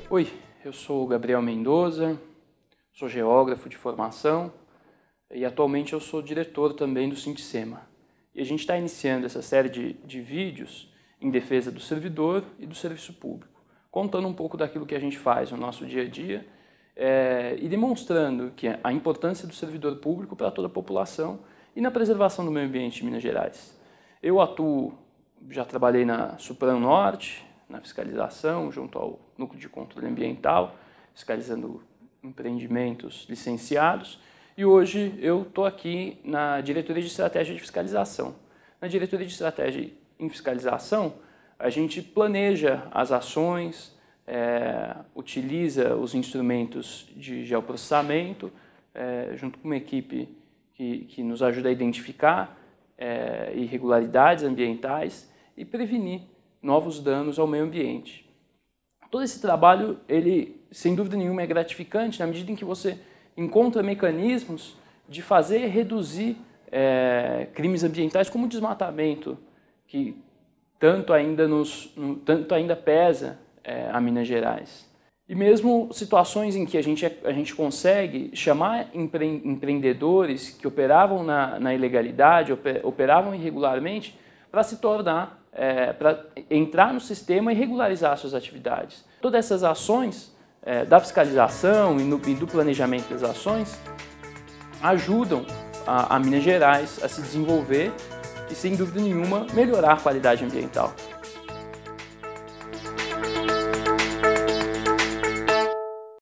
Oi, eu sou o Gabriel Mendoza, sou geógrafo de formação e atualmente eu sou diretor também do Sintema. E a gente está iniciando essa série de vídeos em defesa do servidor e do serviço público, contando um pouco daquilo que a gente faz no nosso dia a dia e demonstrando que a importância do servidor público para toda a população e na preservação do meio ambiente em Minas Gerais. Eu atuo, já trabalhei na Supran Norte, na fiscalização, junto ao Núcleo de Controle Ambiental, fiscalizando empreendimentos licenciados, e hoje eu estou aqui na Diretoria de Estratégia de Fiscalização. Na Diretoria de Estratégia em Fiscalização, a gente planeja as ações, utiliza os instrumentos de geoprocessamento, junto com uma equipe que nos ajuda a identificar irregularidades ambientais e prevenir novos danos ao meio ambiente. Todo esse trabalho, ele, sem dúvida nenhuma, é gratificante na medida em que você encontra mecanismos de fazer reduzir crimes ambientais como o desmatamento, que tanto ainda pesa a Minas Gerais. E mesmo situações em que a gente consegue chamar empreendedores que operavam na ilegalidade, operavam irregularmente, para se tornar, para entrar no sistema e regularizar suas atividades. Todas essas ações da fiscalização e do planejamento das ações ajudam a Minas Gerais a se desenvolver e, sem dúvida nenhuma, melhorar a qualidade ambiental.